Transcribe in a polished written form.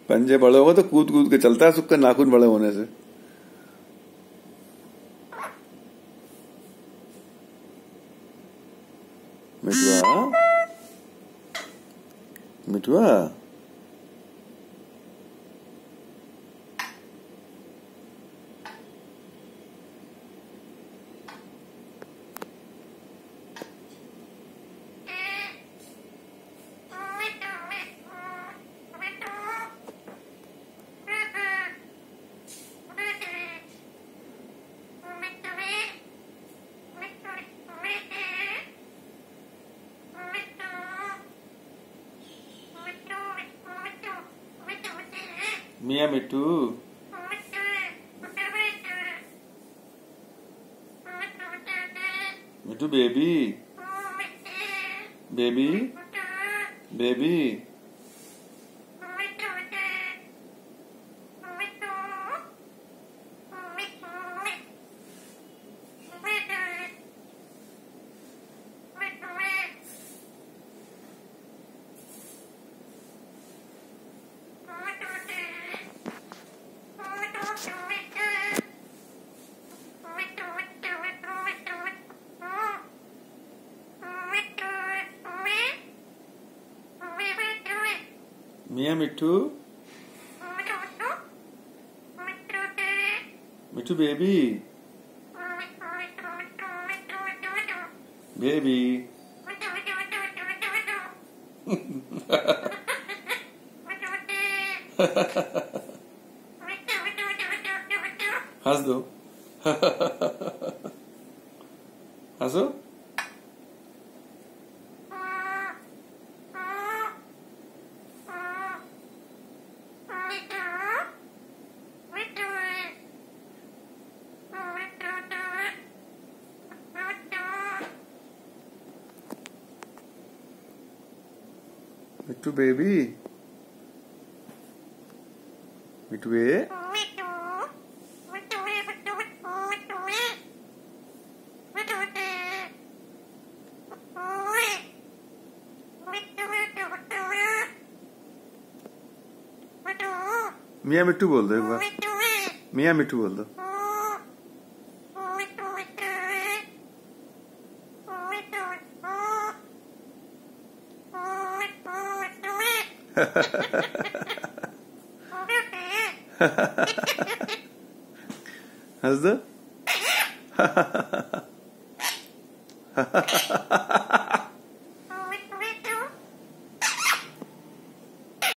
पंजे बड़े हो तो कूद कूद के चलता है सुक्का नाखून बड़े होने से। मिठुआ मिठुआ मियाँ मिट्टू मिट्टू बेबी बेबी बेबी मियाँ मिट्टू मिट्टू बेबी बेबी हंस दो हंसो मिट्टू बेबी मिट्टू मियाँ मिट्टू बोल दो एक बार। मियाँ मिट्टू बोल दो। हंस दो।